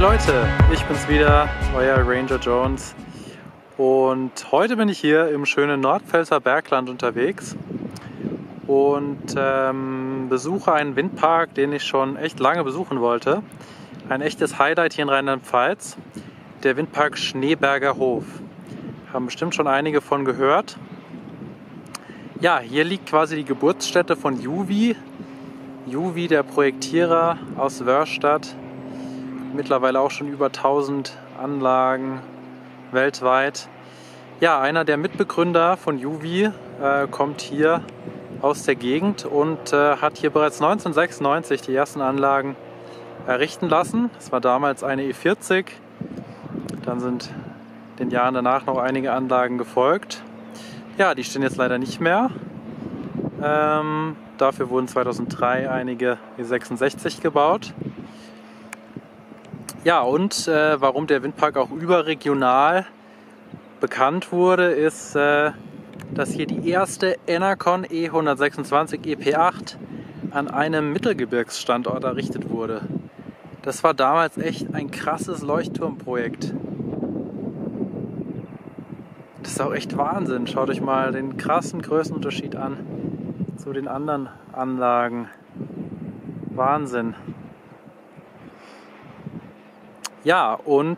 Leute, ich bin's wieder, euer Ranger Jones, und heute bin ich hier im schönen Nordpfälzer Bergland unterwegs und besuche einen Windpark, den ich schon echt lange besuchen wollte. Ein echtes Highlight hier in Rheinland-Pfalz, der Windpark Schneeberger Hof. Haben bestimmt schon einige von gehört. Ja, hier liegt quasi die Geburtsstätte von Juvi. Juvi, der Projektierer aus Wörrstadt. Mittlerweile auch schon über 1000 Anlagen weltweit. Ja, einer der Mitbegründer von Juvi kommt hier aus der Gegend und hat hier bereits 1996 die ersten Anlagen errichten lassen. Das war damals eine E40. Dann sind den Jahren danach noch einige Anlagen gefolgt. Ja, die stehen jetzt leider nicht mehr. Dafür wurden 2003 einige E66 gebaut. Ja, und warum der Windpark auch überregional bekannt wurde, ist, dass hier die erste Enercon E126 EP8 an einem Mittelgebirgsstandort errichtet wurde. Das war damals echt ein krasses Leuchtturmprojekt. Das ist auch echt Wahnsinn. Schaut euch mal den krassen Größenunterschied an zu den anderen Anlagen. Wahnsinn. Ja, und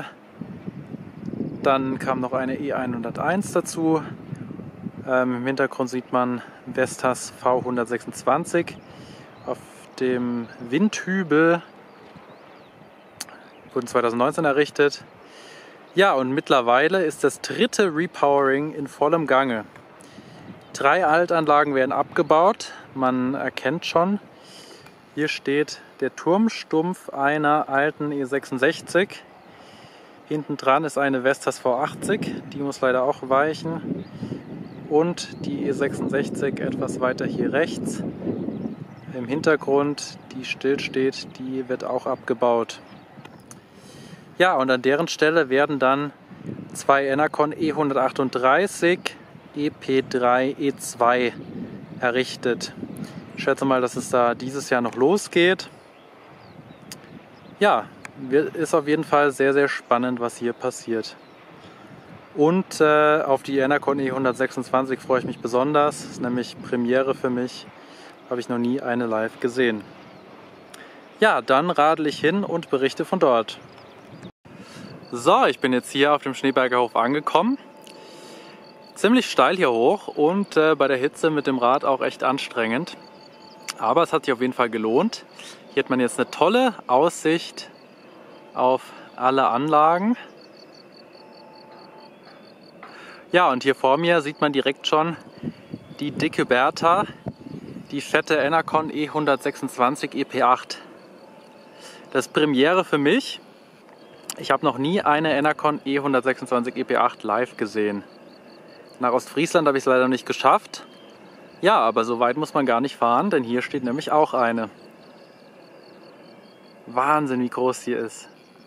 dann kam noch eine E101 dazu. Im Hintergrund sieht man Vestas V126 auf dem Windhübel. Wurden 2019 errichtet. Ja, und mittlerweile ist das dritte Repowering in vollem Gange. 3 Altanlagen werden abgebaut. Man erkennt schon, hier steht der Turmstumpf einer alten E66. Hinten dran ist eine Vestas V80, die muss leider auch weichen. Und die E66 etwas weiter hier rechts. Im Hintergrund, die still steht, die wird auch abgebaut. Ja, und an deren Stelle werden dann 2 Enercon E138 EP3 E2 errichtet. Ich schätze mal, dass es da dieses Jahr noch losgeht. Ja, ist auf jeden Fall sehr, sehr spannend, was hier passiert. Und auf die Enercon E126 freue ich mich besonders. Das ist nämlich Premiere für mich. Habe ich noch nie eine live gesehen. Ja, dann radel ich hin und berichte von dort. So, ich bin jetzt hier auf dem Schneeberger Hof angekommen. Ziemlich steil hier hoch und bei der Hitze mit dem Rad auch echt anstrengend. Aber es hat sich auf jeden Fall gelohnt. Hier hat man jetzt eine tolle Aussicht auf alle Anlagen. Ja, und hier vor mir sieht man direkt schon die dicke Bertha, die fette Enercon E126 EP8. Das ist Premiere für mich. Ich habe noch nie eine Enercon E126 EP8 live gesehen. Nach Ostfriesland habe ich es leider nicht geschafft. Ja, aber so weit muss man gar nicht fahren, denn hier steht nämlich auch eine. Wahnsinn, wie groß die ist.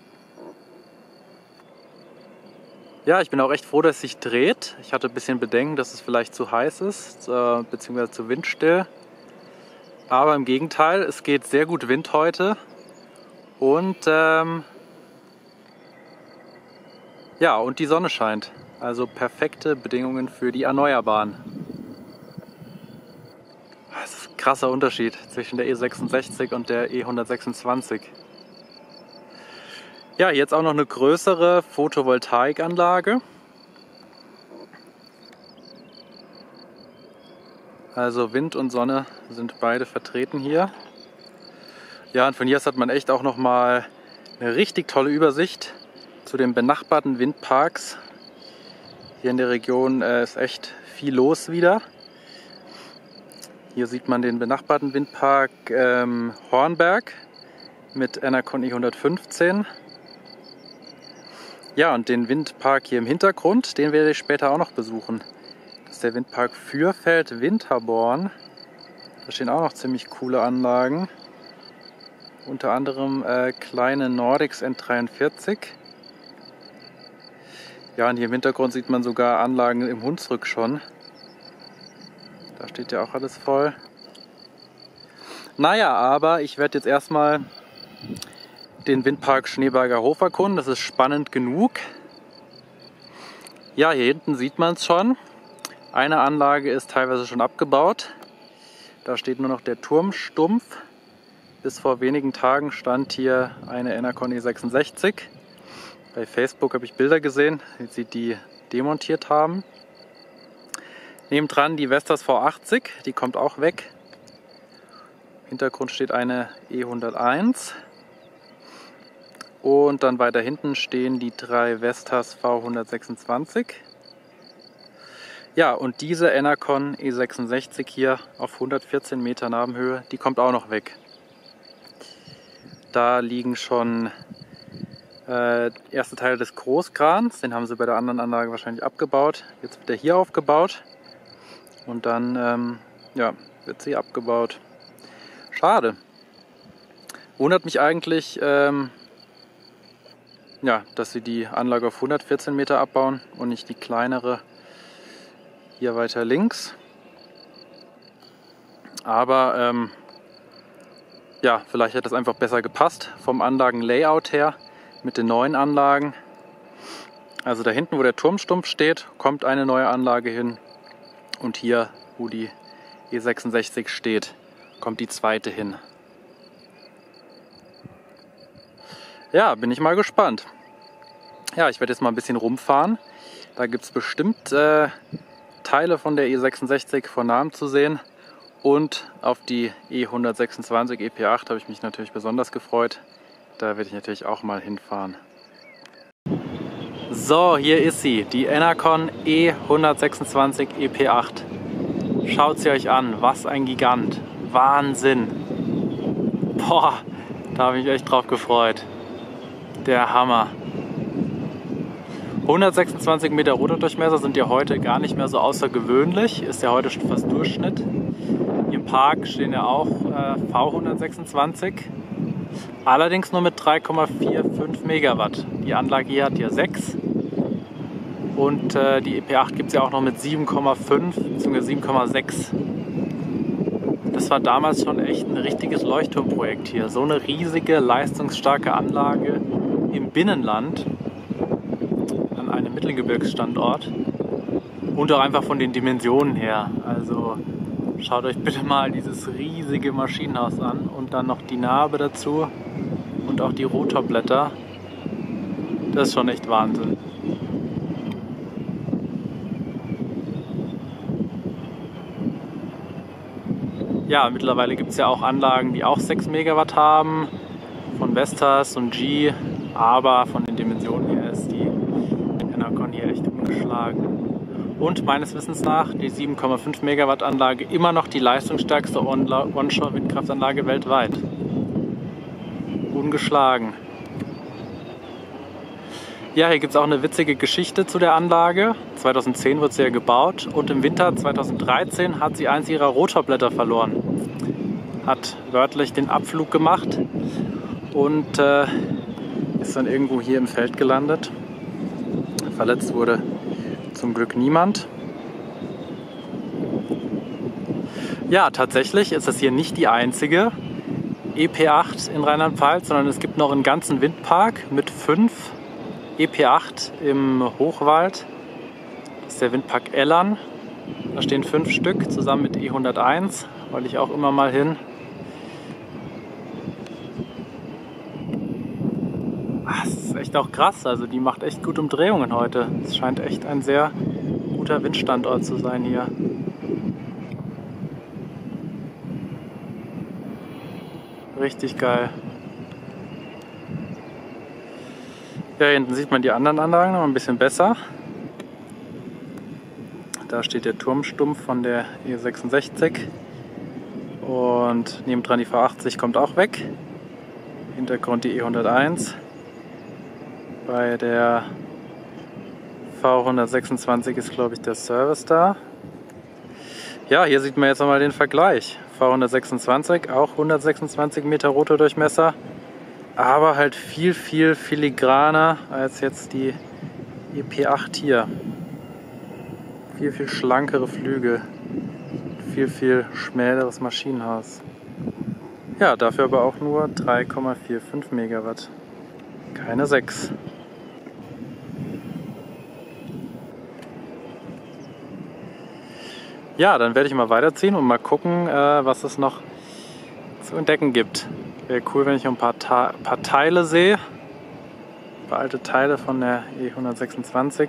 Ja, ich bin auch echt froh, dass es sich dreht. Ich hatte ein bisschen Bedenken, dass es vielleicht zu heiß ist, beziehungsweise zu windstill. Aber im Gegenteil, es geht sehr gut Wind heute. Und ja, und die Sonne scheint. Also perfekte Bedingungen für die Erneuerbaren. Das ist ein krasser Unterschied zwischen der E66 und der E126. Ja, jetzt auch noch eine größere Photovoltaikanlage. Also Wind und Sonne sind beide vertreten hier. Ja, und von hier aus hat man echt auch noch mal eine richtig tolle Übersicht zu den benachbarten Windparks. Hier in der Region ist echt viel los wieder. Hier sieht man den benachbarten Windpark Hornberg mit Enercon E115. Ja, und den Windpark hier im Hintergrund, den werde ich später auch noch besuchen. Das ist der Windpark Fürfeld-Winterborn. Da stehen auch noch ziemlich coole Anlagen. Unter anderem kleine Nordics N43. Ja, und hier im Hintergrund sieht man sogar Anlagen im Hunsrück schon. Da steht ja auch alles voll. Naja, aber ich werde jetzt erstmal den Windpark Schneeberger Hof erkunden. Das ist spannend genug. Ja, hier hinten sieht man es schon. Eine Anlage ist teilweise schon abgebaut. Da steht nur noch der Turmstumpf. Bis vor wenigen Tagen stand hier eine Enercon E66. Bei Facebook habe ich Bilder gesehen, wie sie die demontiert haben. Nebendran die Vestas V80, die kommt auch weg. Im Hintergrund steht eine E101. Und dann weiter hinten stehen die 3 Vestas V126. Ja, und diese Enercon E66 hier auf 114 Meter Nabenhöhe, die kommt auch noch weg. Da liegen schon erste Teile des Großkrans, den haben sie bei der anderen Anlage wahrscheinlich abgebaut. Jetzt wird er hier aufgebaut und dann ja, wird sie abgebaut. Schade. Wundert mich eigentlich, ja, dass sie die Anlage auf 114 Meter abbauen und nicht die kleinere hier weiter links. Aber ja, vielleicht hätte das einfach besser gepasst vom Anlagenlayout her mit den neuen Anlagen. Also da hinten, wo der Turmstumpf steht, kommt eine neue Anlage hin. Und hier, wo die E66 steht, kommt die zweite hin. Ja, bin ich mal gespannt. Ja, ich werde jetzt mal ein bisschen rumfahren. Da gibt es bestimmt Teile von der E66 von nahem zu sehen. Und auf die E126 EP8 habe ich mich natürlich besonders gefreut. Da werde ich natürlich auch mal hinfahren. So, hier ist sie, die Enercon E126 EP8. Schaut sie euch an, was ein Gigant. Wahnsinn. Boah, da habe ich mich echt drauf gefreut. Der Hammer. 126 Meter Rotordurchmesser sind ja heute gar nicht mehr so außergewöhnlich. Ist ja heute schon fast Durchschnitt. Im Park stehen ja auch V126. Allerdings nur mit 3,45 Megawatt. Die Anlage hier hat ja 6. Und die EP8 gibt es ja auch noch mit 7,5 bzw. 7,6. Das war damals schon echt ein richtiges Leuchtturmprojekt hier. So eine riesige, leistungsstarke Anlage im Binnenland an einem Mittelgebirgsstandort. Und auch einfach von den Dimensionen her. Also schaut euch bitte mal dieses riesige Maschinenhaus an und dann noch die Narbe dazu und auch die Rotorblätter. Das ist schon echt Wahnsinn. Ja, mittlerweile gibt es ja auch Anlagen, die auch 6 Megawatt haben, von Vestas und G, aber von den Dimensionen her ist die Enercon hier echt ungeschlagen. Und meines Wissens nach die 7,5 Megawatt Anlage immer noch die leistungsstärkste Onshore-Windkraftanlage weltweit. Ungeschlagen. Ja, hier gibt es auch eine witzige Geschichte zu der Anlage. 2010 wurde sie ja gebaut und im Winter 2013 hat sie eins ihrer Rotorblätter verloren. Hat wörtlich den Abflug gemacht und ist dann irgendwo hier im Feld gelandet. Verletzt wurde zum Glück niemand. Ja, tatsächlich ist das hier nicht die einzige EP8 in Rheinland-Pfalz, sondern es gibt noch einen ganzen Windpark mit 5 EP8 im Hochwald. Das ist der Windpark Ellern. Da stehen 5 Stück zusammen mit E101. Wollte ich auch immer mal hin. Das ist echt auch krass. Also die macht echt gut Umdrehungen heute. Es scheint echt ein sehr guter Windstandort zu sein hier. Richtig geil. Ja, hier hinten sieht man die anderen Anlagen noch ein bisschen besser. Da steht der Turmstumpf von der E66 und nebendran die V80 kommt auch weg. Hintergrund die E101. Bei der V126 ist, glaube ich, der Service da. Ja, hier sieht man jetzt nochmal den Vergleich. V126, auch 126 Meter Rotordurchmesser, aber halt viel filigraner als jetzt die EP8 hier. Viel schlankere Flügel, viel schmäleres Maschinenhaus. Ja, dafür aber auch nur 3,45 Megawatt. Keine 6. Ja, dann werde ich mal weiterziehen und mal gucken, was es noch zu entdecken gibt. Wäre cool, wenn ich ein paar Teile sehe. Ein paar alte Teile von der E126.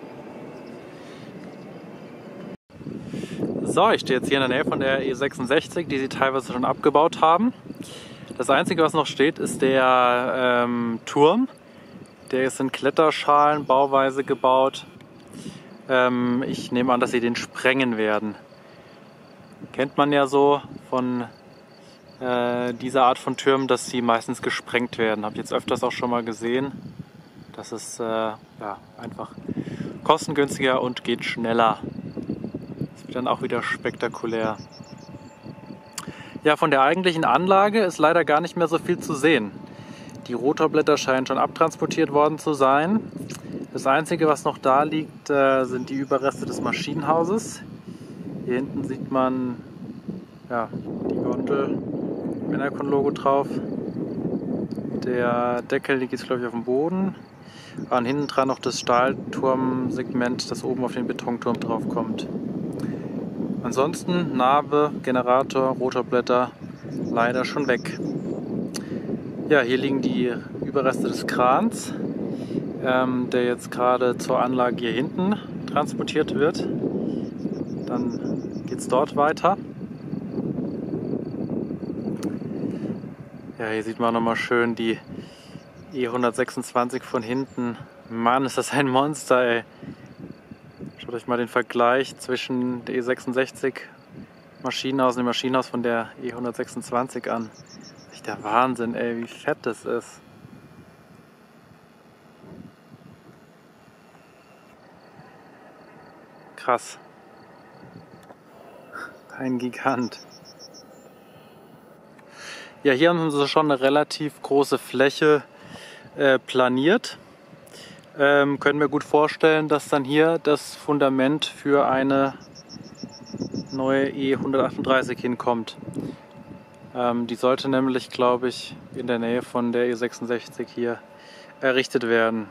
So, ich stehe jetzt hier in der Nähe von der E66, die sie teilweise schon abgebaut haben. Das Einzige, was noch steht, ist der Turm. Der ist in Kletterschalen bauweise gebaut. Ich nehme an, dass sie den sprengen werden. Kennt man ja so von dieser Art von Türmen, dass sie meistens gesprengt werden. Habe ich jetzt öfters auch schon mal gesehen. Das ist ja, einfach kostengünstiger und geht schneller. Das wird dann auch wieder spektakulär. Ja, von der eigentlichen Anlage ist leider gar nicht mehr so viel zu sehen. Die Rotorblätter scheinen schon abtransportiert worden zu sein. Das Einzige, was noch da liegt, sind die Überreste des Maschinenhauses. Hier hinten sieht man ja, die Gondel mit dem Enercon-Logo drauf. Der Deckel liegt jetzt, glaube ich, auf dem Boden. Und hinten dran noch das Stahlturmsegment, das oben auf den Betonturm drauf kommt. Ansonsten Narbe, Generator, Rotorblätter leider schon weg. Ja, hier liegen die Überreste des Krans, der jetzt gerade zur Anlage hier hinten transportiert wird. Dann geht es dort weiter. Ja, hier sieht man nochmal schön die E126 von hinten. Mann, ist das ein Monster, ey. Schaut euch mal den Vergleich zwischen der E66 Maschinenhaus und dem Maschinenhaus von der E126 an. Das ist echt der Wahnsinn, ey, wie fett das ist. Krass. Ein Gigant. Ja, hier haben sie schon eine relativ große Fläche planiert. Können wir gut vorstellen, dass dann hier das Fundament für eine neue E138 hinkommt. Die sollte nämlich, glaube ich, in der Nähe von der E66 hier errichtet werden.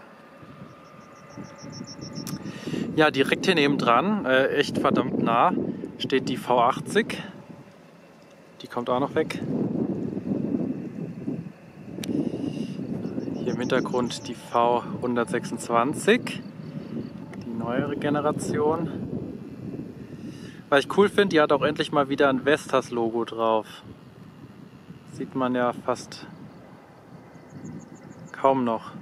Ja, direkt hier nebendran, echt verdammt nah, steht die V80. Die kommt auch noch weg. Hier im Hintergrund die V126, die neuere Generation. Was ich cool finde, die hat auch endlich mal wieder ein Vestas-Logo drauf. Sieht man ja fast kaum noch.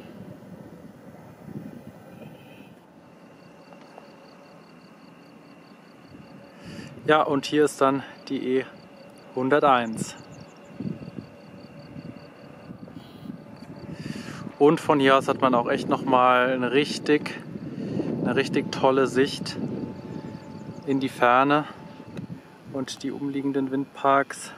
Ja, und hier ist dann die E101. Und von hier aus hat man auch echt nochmal eine richtig tolle Sicht in die Ferne und die umliegenden Windparks.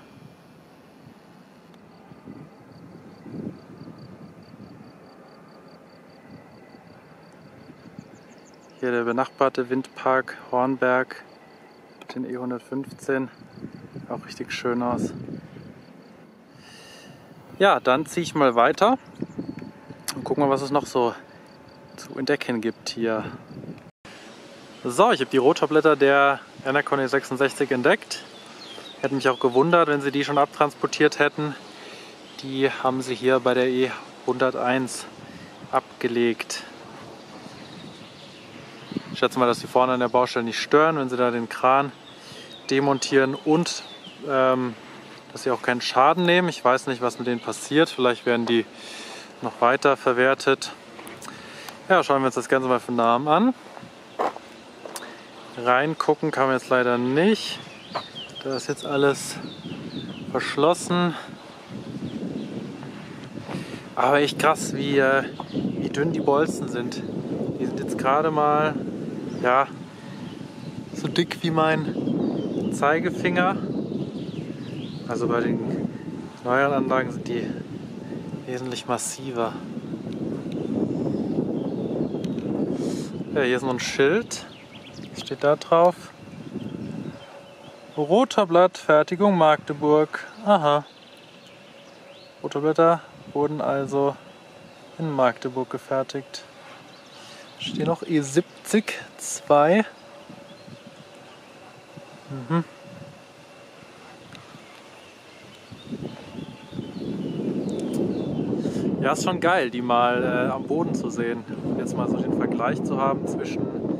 Hier der benachbarte Windpark Hornberg mit den E115. Auch richtig schön aus. Ja, dann ziehe ich mal weiter. Und gucken wir, was es noch so zu entdecken gibt hier. So, ich habe die Rotorblätter der Enercon E66 entdeckt. Hätte mich auch gewundert, wenn sie die schon abtransportiert hätten. Die haben sie hier bei der E101 abgelegt. Ich schätze mal, dass sie vorne an der Baustelle nicht stören, wenn sie da den Kran demontieren und dass sie auch keinen Schaden nehmen. Ich weiß nicht, was mit denen passiert. Vielleicht werden die noch weiter verwertet. Ja, schauen wir uns das Ganze mal von nahem an. Reingucken kann man jetzt leider nicht. Da ist jetzt alles verschlossen. Aber echt krass, wie dünn die Bolzen sind. Die sind jetzt gerade mal ja, so dick wie mein Zeigefinger. Also bei den neueren Anlagen sind die wesentlich massiver. Ja, hier ist noch ein Schild. Was steht da drauf? Rotorblatt, Fertigung Magdeburg. Aha. Rotorblätter wurden also in Magdeburg gefertigt. Steht noch E70 2. Ja, ist schon geil, die mal am Boden zu sehen. Und jetzt mal so den Vergleich zu haben zwischen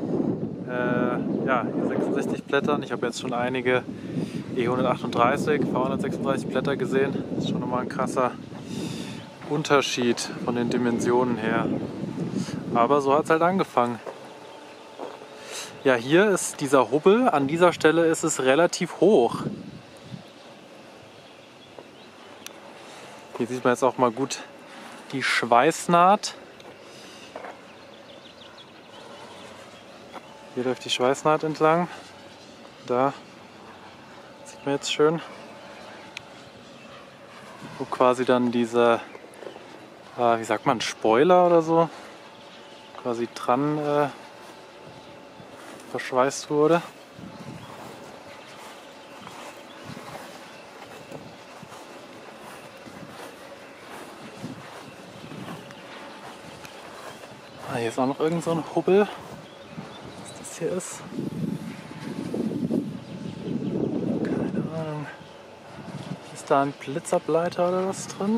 E66 Blättern. Ich habe jetzt schon einige E138, V136 Blätter gesehen. Das ist schon nochmal ein krasser Unterschied von den Dimensionen her. Aber so hat es halt angefangen. Ja, hier ist dieser Hubbel. An dieser Stelle ist es relativ hoch. Hier sieht man jetzt auch mal gut die Schweißnaht. Hier läuft die Schweißnaht entlang. Da sieht man jetzt schön, wo quasi dann diese, wie sagt man, Spoiler oder so, quasi dran verschweißt wurde. Hier ist auch noch irgend so ein Hubbel, was das hier ist. Keine Ahnung. Ist da ein Blitzableiter oder was drin?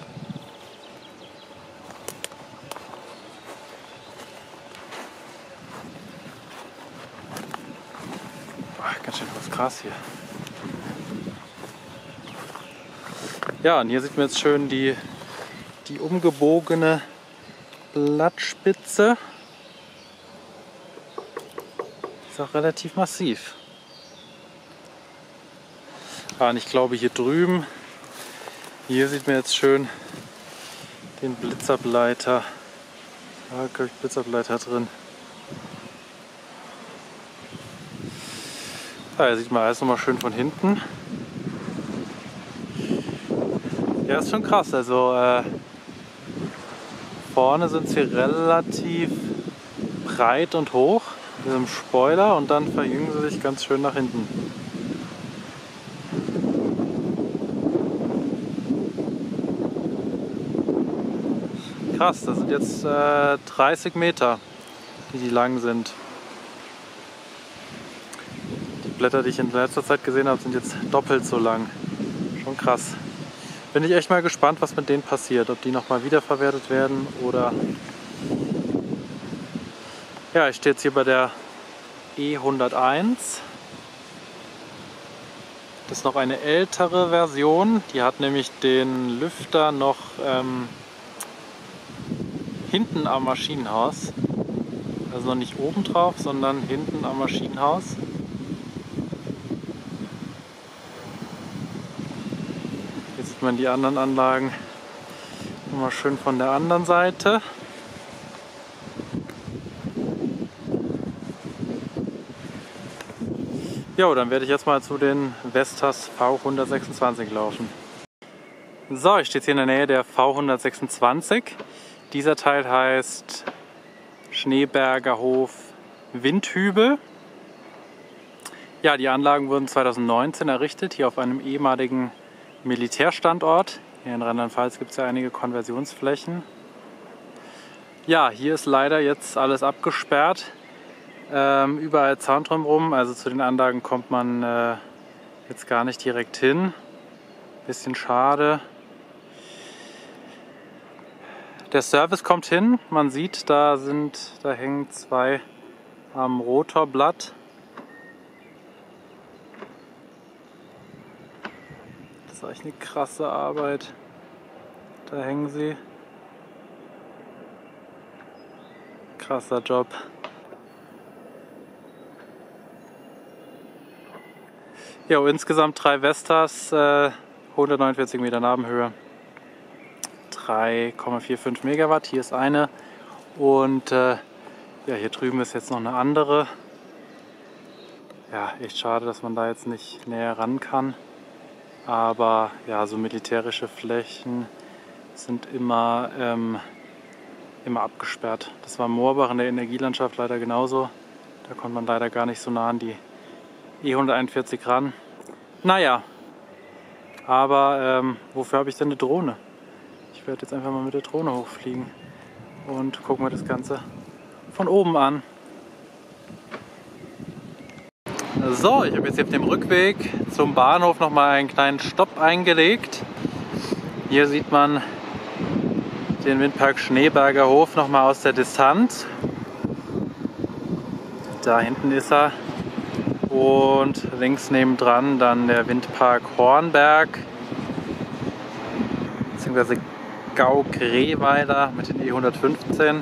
Ach, ganz schön was Gras hier. Ja, und hier sieht man jetzt schön die umgebogene Blattspitze. Ist auch relativ massiv. Und ich glaube hier drüben, hier sieht man jetzt schön den Blitzableiter. Da glaube ich Blitzableiter drin. Da hier sieht man alles nochmal schön von hinten. Ja, ist schon krass. Also vorne sind sie relativ breit und hoch mit diesem Spoiler und dann verjüngen sie sich ganz schön nach hinten. Krass, das sind jetzt 30 Meter, die lang sind. Die Blätter, die ich in letzter Zeit gesehen habe, sind jetzt doppelt so lang. Schon krass. Bin ich echt mal gespannt, was mit denen passiert. Ob die nochmal wiederverwertet werden oder... Ja, ich stehe jetzt hier bei der E101. Das ist noch eine ältere Version. Die hat nämlich den Lüfter noch hinten am Maschinenhaus. Also noch nicht oben drauf, sondern hinten am Maschinenhaus. Hier sieht man die anderen Anlagen nochmal schön von der anderen Seite. Jo, dann werde ich jetzt mal zu den Vestas V126 laufen. So, ich stehe jetzt hier in der Nähe der V126. Dieser Teil heißt Schneeberger Hof Windhübel. Ja, die Anlagen wurden 2019 errichtet, hier auf einem ehemaligen Militärstandort. Hier in Rheinland-Pfalz gibt es ja einige Konversionsflächen. Ja, hier ist leider jetzt alles abgesperrt. Überall Zaun drumherum, also zu den Anlagen kommt man jetzt gar nicht direkt hin. Bisschen schade. Der Service kommt hin, man sieht, da hängen zwei am Rotorblatt. Das ist echt eine krasse Arbeit. Da hängen sie. Krasser Job. Ja, insgesamt 3 Vestas, 149 Meter Nabenhöhe, 3,45 Megawatt. Hier ist eine und ja, hier drüben ist jetzt noch eine andere. Ja, echt schade, dass man da jetzt nicht näher ran kann. Aber ja, so militärische Flächen sind immer abgesperrt. Das war Moorbach in der Energielandschaft leider genauso. Da konnte man leider gar nicht so nah an die E141 ran. Naja, aber wofür habe ich denn eine Drohne? Ich werde jetzt einfach mal mit der Drohne hochfliegen. und gucken wir das Ganze von oben an. So, ich habe jetzt auf dem Rückweg zum Bahnhof nochmal einen kleinen Stopp eingelegt. Hier sieht man den Windpark Schneeberger Hof nochmal aus der Distanz. Da hinten ist er. Und links nebendran dann der Windpark Hornberg bzw. Gauck-Rehweiler mit den E115.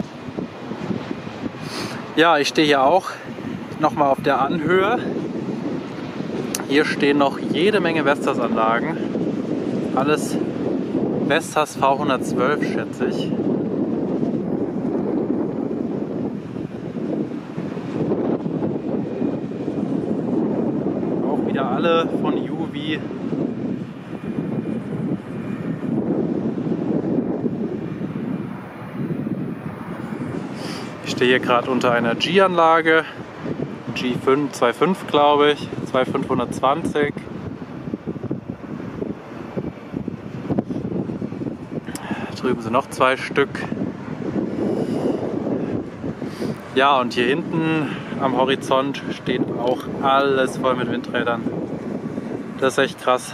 Ja, ich stehe hier auch nochmal auf der Anhöhe. Hier stehen noch jede Menge Vestas-Anlagen. Alles Vestas V112, schätze ich. Auch wieder alle von UV. Ich stehe hier gerade unter einer G-Anlage. G5, 2.5 glaube ich, 2.520. Drüben sind noch 2 Stück. Ja, und hier hinten am Horizont steht auch alles voll mit Windrädern. Das ist echt krass.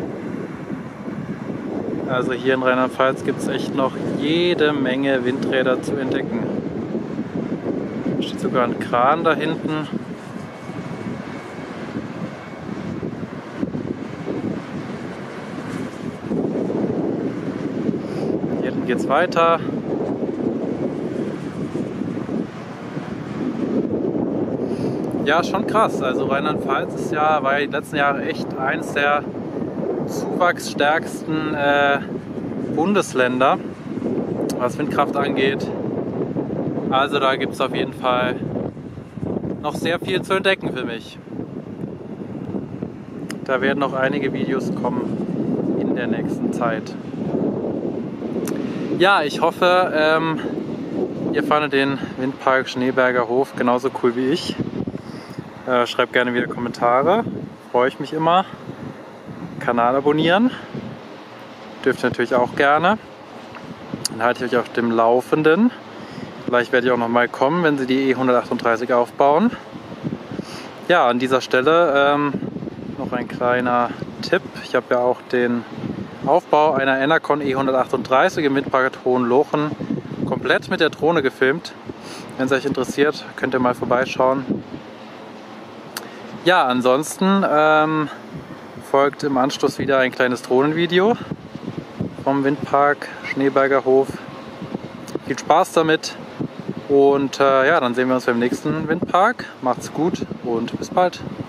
Also hier in Rheinland-Pfalz gibt es echt noch jede Menge Windräder zu entdecken. Da steht sogar ein Kran da hinten. Hier hinten geht es weiter. Ja, schon krass. Also Rheinland-Pfalz war die letzten Jahre echt eines der zuwachsstärksten Bundesländer, was Windkraft angeht. Also da gibt es auf jeden Fall noch sehr viel zu entdecken für mich. Da werden noch einige Videos kommen in der nächsten Zeit. Ja, ich hoffe, ihr fandet den Windpark Schneeberger Hof genauso cool wie ich. Schreibt gerne wieder Kommentare, freue ich mich immer. Kanal abonnieren, dürft ihr natürlich auch gerne. Dann halte ich euch auf dem Laufenden. Vielleicht werde ich auch noch mal kommen, wenn sie die E138 aufbauen. Ja, an dieser Stelle noch ein kleiner Tipp. Ich habe ja auch den Aufbau einer Enercon E138 im Windpark Hohenlochen komplett mit der Drohne gefilmt. Wenn es euch interessiert, könnt ihr mal vorbeischauen. Ja, ansonsten folgt im Anschluss wieder ein kleines Drohnenvideo vom Windpark Schneeberger Hof. Viel Spaß damit und ja, dann sehen wir uns beim nächsten Windpark. Macht's gut und bis bald.